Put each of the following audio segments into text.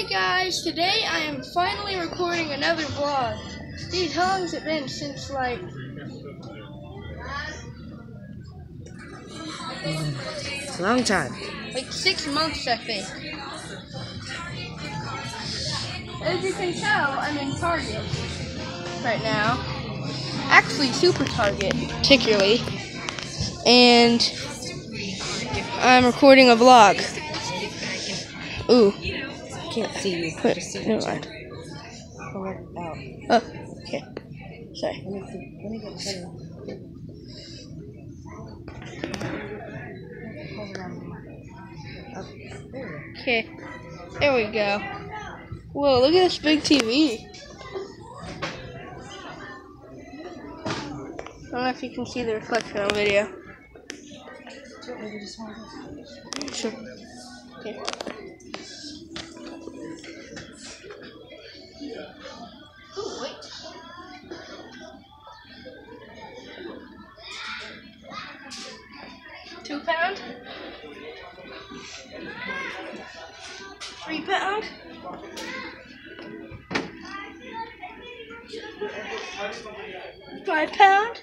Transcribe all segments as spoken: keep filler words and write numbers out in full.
Hi guys, today I am finally recording another vlog. Dude, how long has it been since like... Long time. Like six months I think. As you can tell, I'm in Target right now. Actually, Super Target, particularly. And I'm recording a vlog. Ooh. Can't see you. Wait, Just see never mind. Pull it out. Oh, okay. Sorry. Let me see. Let me get a picture. Okay. There we go. Whoa, look at this big T V. I don't know if you can see the reflection on video. Sure. Okay. Ooh, wait. Two pound? Three pound? Five pound?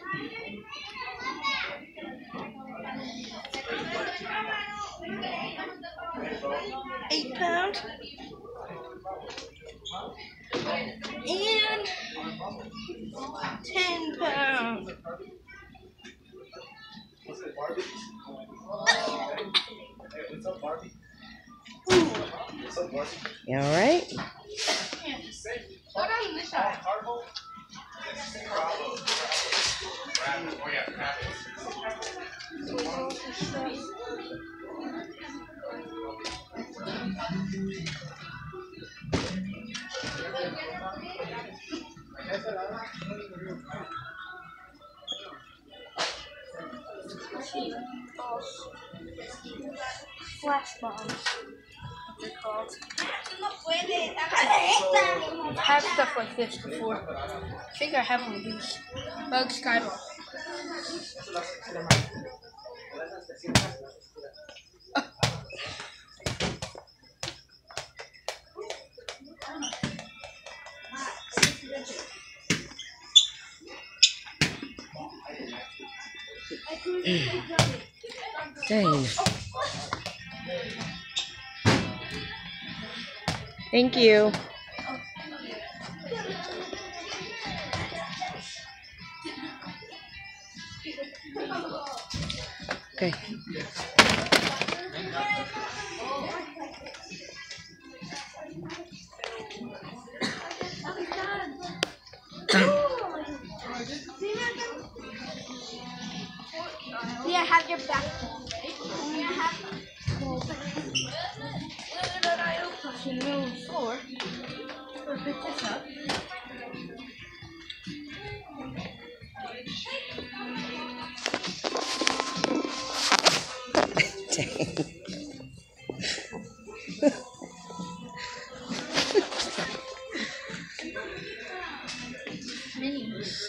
Eight pound? And ten pound. You all right? Yeah. Go down this side. Flash bombs, what they're called. I've had stuff like this before. I think I have one of these. Bug Skyball. Dang. Thank you. Okay. Yeah, have your back. Yeah, have that I opened in the middle of the floor. Or pick this up. Dang. Minis.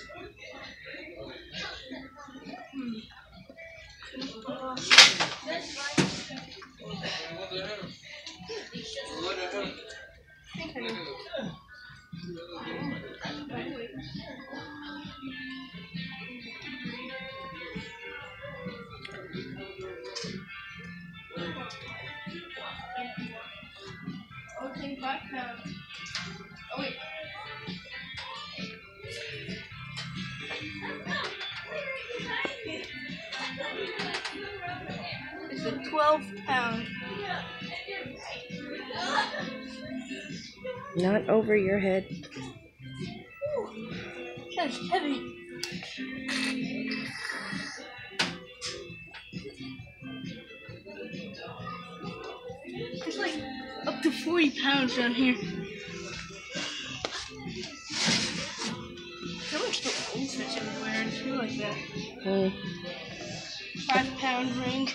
Okay, five pounds. Oh wait. It's a twelve pound. Not over your head. Ooh, that's heavy. There's like up to forty pounds down here. So much the goldfish everywhere. I just feel like that. Hmm. Five pound ring.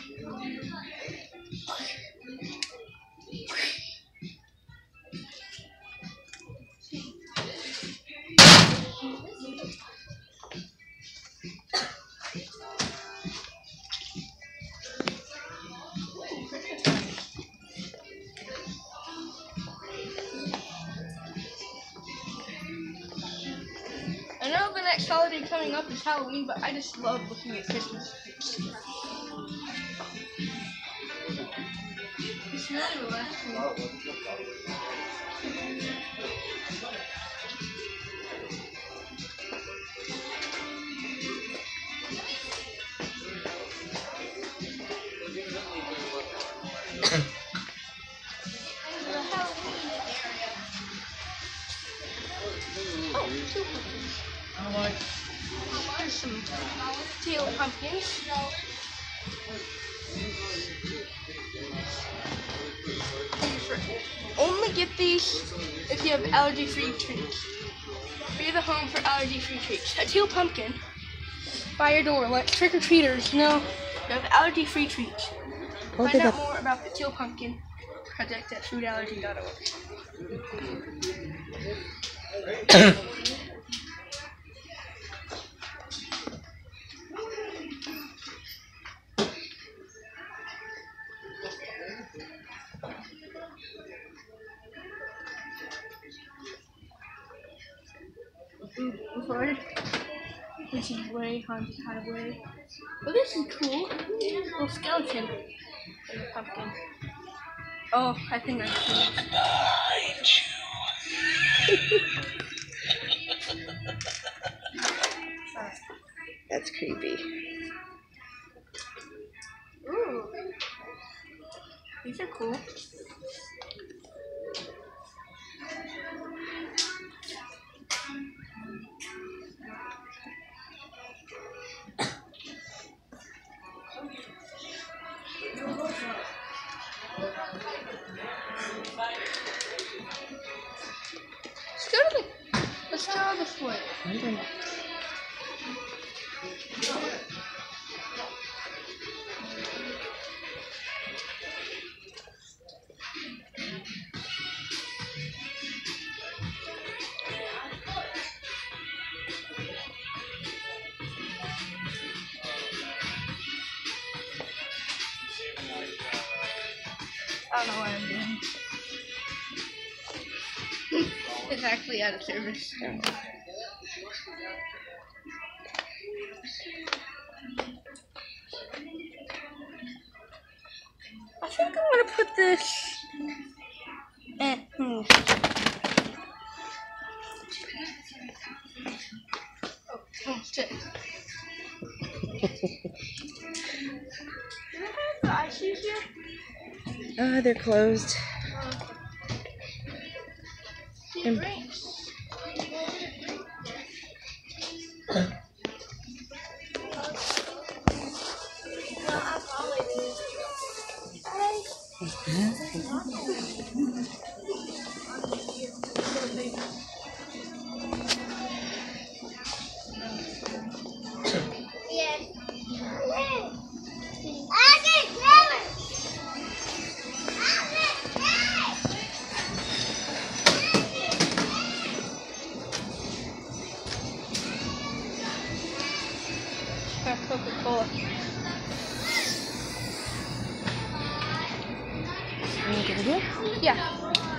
next holiday coming up is Halloween, but I just love looking at Christmas trees. It's really relaxing. There's some teal pumpkins. Only get these if you have allergy-free treats. Be the home for allergy-free treats. A teal pumpkin by your door. Let trick-or-treaters know you have allergy-free treats. Hold Find it out up. more about the teal pumpkin project at food allergy dot org. Before this is way haunted highway. Oh, this is cool. Little skeleton. Little pumpkin. Oh, I think I've seen it. Sorry. That's creepy. Ooh. These are cool. Let's go to the, let's go this way. Okay. I don't know what I'm doing. It's actually out of service. I think I'm gonna put this. Eh, hmm. Oh, oh shit. Do they have the ice shoes here? Uh, they're closed. See, drinks. Coca-Cola. Can you get it here? Yeah.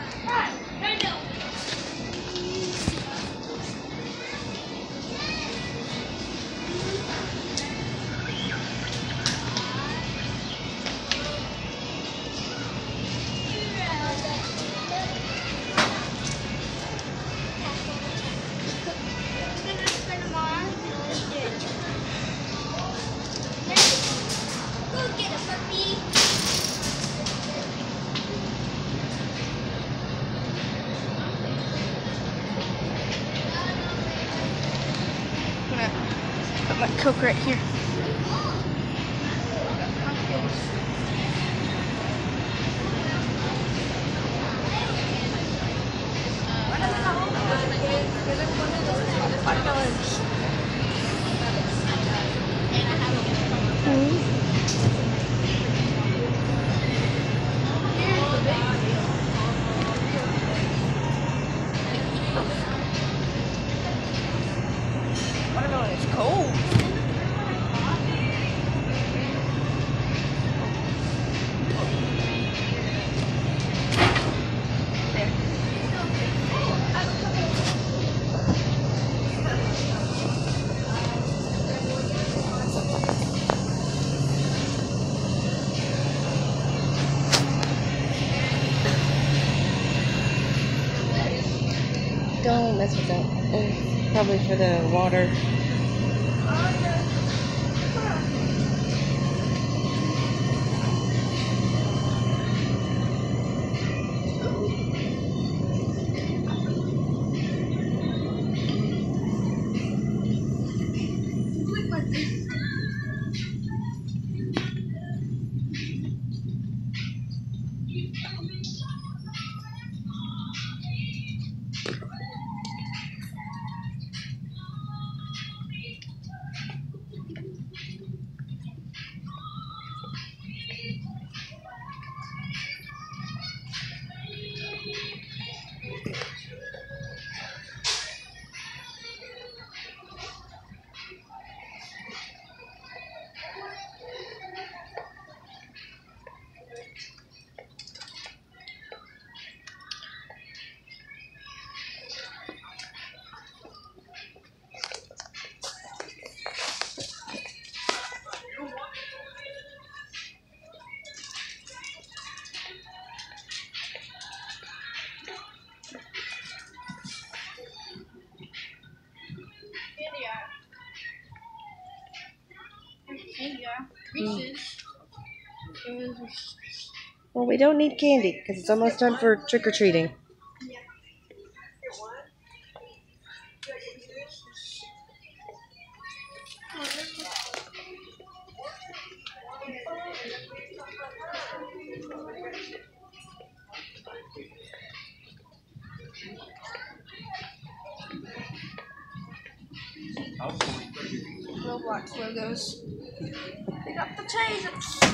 Put my Coke right here. Watermelon is cold. Don't mess with that. It's probably for the water. Well, we don't need candy because it's almost time for trick-or-treating. Roblox logos. They got the tasers.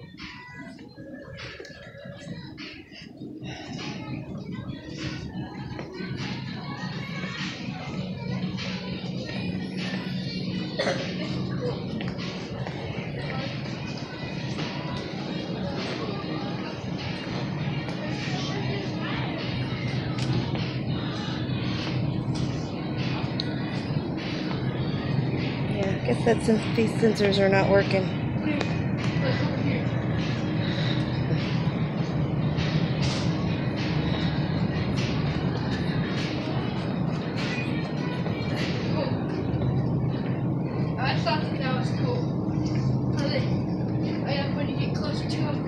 I guess that's since these sensors are not working. I thought that that was cool. I have when you get closer to them.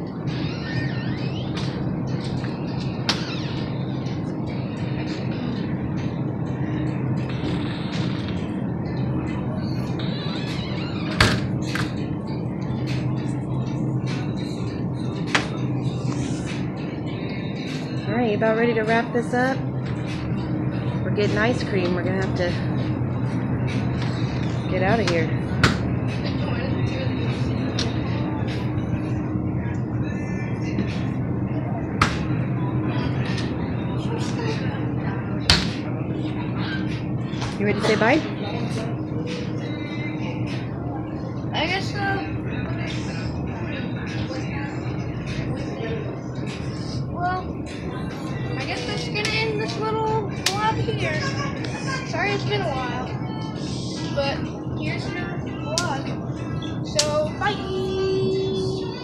Alright, you about ready to wrap this up? We're getting ice cream. We're gonna have to get out of here. You ready to say bye? I guess so. Well, I guess that's gonna end this little vlog here. Sorry it's been a while, but here's your